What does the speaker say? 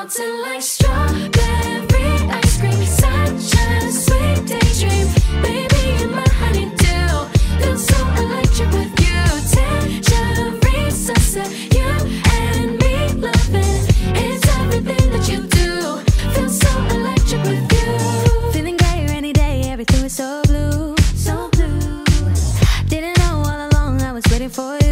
melting like strawberry ice cream. Such a sweet daydream, baby, you're my honeydew. Feel so electric with you. Tangerine sunset, you and me loving. It's everything that you do. Feel so electric with you. Feeling gray rainy day, everything was so blue, so blue. Didn't know all along I was waiting for you.